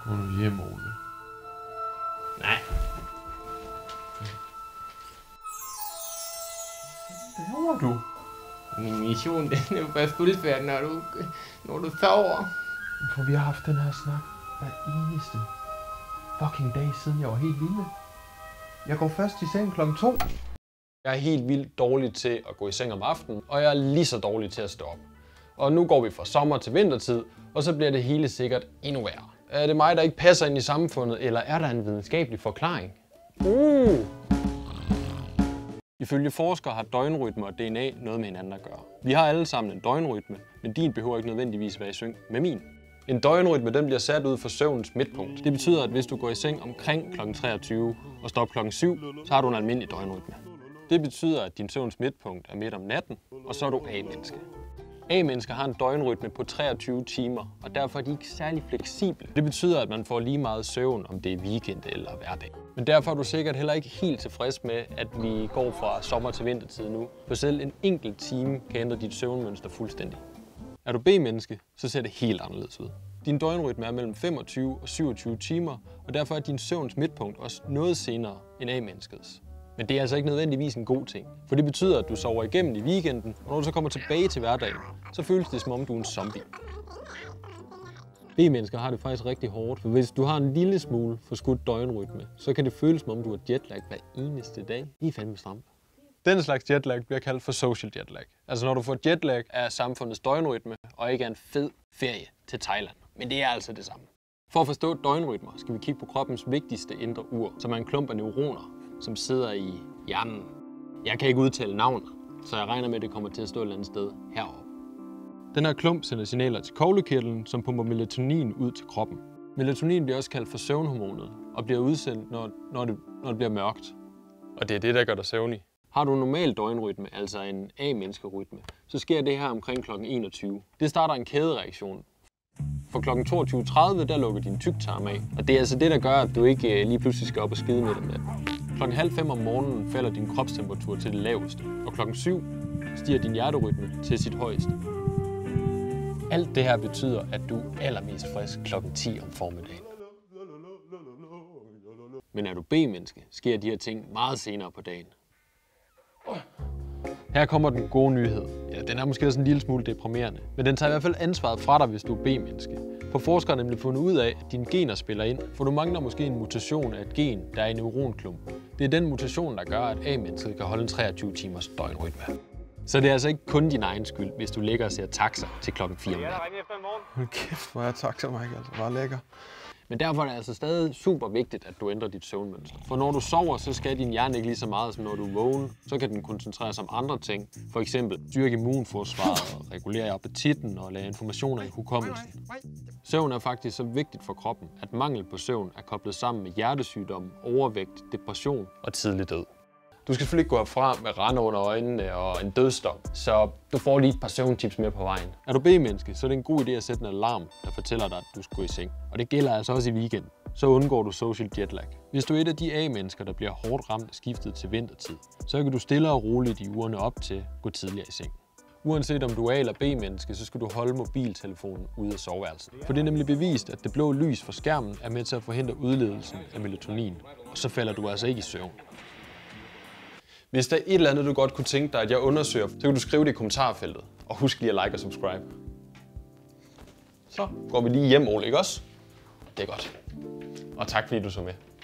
Må du hjem, Ole? Nej. Hvad laver du? Min mission, den er jo bare fuldfærdig, når du sover. For vi har haft den her snak hver eneste fucking dag, siden jeg var helt lille. Jeg går først i seng klokken 2. Jeg er helt vildt dårlig til at gå i seng om aftenen, og jeg er lige så dårlig til at stå op. Og nu går vi fra sommer til vintertid, og så bliver det hele sikkert endnu værre. Er det mig, der ikke passer ind i samfundet, eller er der en videnskabelig forklaring? Ifølge forskere har døgnrytme og DNA noget med hinanden at gøre. Vi har alle sammen en døgnrytme, men din behøver ikke nødvendigvis være i sync med min. En døgnrytme den bliver sat ud for søvnens midtpunkt. Det betyder, at hvis du går i seng omkring kl. 23 og står op kl. 7, så har du en almindelig døgnrytme. Det betyder, at din søvns midtpunkt er midt om natten, og så er du A-menneske. A-mennesker har en døgnrytme på 23 timer, og derfor er de ikke særlig fleksible. Det betyder, at man får lige meget søvn, om det er weekend eller hverdag. Men derfor er du sikkert heller ikke helt tilfreds med, at vi går fra sommer til vintertid nu. For selv en enkelt time kan ændre dit søvnmønster fuldstændig. Er du B-menneske, så ser det helt anderledes ud. Din døgnrytme er mellem 25 og 27 timer, og derfor er din søvns midtpunkt også noget senere end A-menneskets. Men det er altså ikke nødvendigvis en god ting, for det betyder, at du sover igennem i weekenden, og når du så kommer tilbage til hverdagen, så føles det som om du er en zombie. B-mennesker har det faktisk rigtig hårdt, for hvis du har en lille smule forskudt døgnrytme, så kan det føles som om du har jetlag hver eneste dag. I er fandme stramt. Den slags jetlag bliver kaldt for social jetlag. Altså når du får jetlag af samfundets døgnrytme, og ikke er en fed ferie til Thailand. Men det er altså det samme. For at forstå døgnrytmer skal vi kigge på kroppens vigtigste indre ur, som er en klump af neuroner, som sidder i hjernen. Jeg kan ikke udtale navnet, så jeg regner med, at det kommer til at stå et eller andet sted heroppe. Den her klump sender signaler til koglekirtlen, som pumper melatonin ud til kroppen. Melatonin bliver også kaldt for søvnhormonet, og bliver udsendt, når det bliver mørkt. Og det er det, der gør dig søvnig. Har du en normal døgnrytme, altså en A-menneskerytme, så sker det her omkring kl. 21. Det starter en kædereaktion. For kl. 22.30 der lukker din tyktarm af, og det er altså det, der gør, at du ikke lige pludselig skal op og skide midt om natten. Klokken 4:30 om morgenen falder din kropstemperatur til det laveste, og klokken 7 stiger din hjerterytme til sit højeste. Alt det her betyder, at du er allermest frisk klokken 10 om formiddagen. Men er du B-menneske, sker de her ting meget senere på dagen. Her kommer den gode nyhed. Ja, den er måske også en lille smule deprimerende, men den tager i hvert fald ansvaret fra dig, hvis du er B-menneske. For forskere har nemlig fundet ud af, at dine gener spiller ind, for du mangler måske en mutation af et gen, der er i neuronklump. Det er den mutation, der gør, at A-mennesket kan holde en 23 timers døgnrytme. Så det er altså ikke kun din egen skyld, hvis du ligger og ser taxa til klokken 4 om natten. Hold kæft, hvor er taxa, Michael. Altså, bare lækker. Men derfor er det altså stadig super vigtigt, at du ændrer dit søvnmønster. For når du sover, så skal din hjerne ikke lige så meget, som når du er vågen. Så kan den koncentrere sig om andre ting. For eksempel styrke immunforsvaret, regulere appetitten og lade informationer i hukommelsen. Søvn er faktisk så vigtigt for kroppen, at mangel på søvn er koblet sammen med hjertesygdom, overvægt, depression og tidlig død. Du skal selvfølgelig ikke gå herfra med rande under øjnene og en dødsdom, så du får lige et par søvntips med på vejen. Er du B-menneske, så er det en god idé at sætte en alarm, der fortæller dig, at du skal gå i seng. Og det gælder altså også i weekenden. Så undgår du social jetlag. Hvis du er et af de A-mennesker, der bliver hårdt ramt af skiftet til vintertid, så kan du stille og roligt i ugerne op til gå tidligere i seng. Uanset om du er A- eller B-menneske, så skal du holde mobiltelefonen ude af soveværelset. For det er nemlig bevist, at det blå lys fra skærmen er med til at forhindre udledelsen af melatonin. Og så falder du altså ikke i søvn. Hvis der er et eller andet, du godt kunne tænke dig, at jeg undersøger, så kan du skrive det i kommentarfeltet. Og husk lige at like og subscribe. Så går vi lige hjem, Ole, ikke også? Det er godt. Og tak fordi du så med.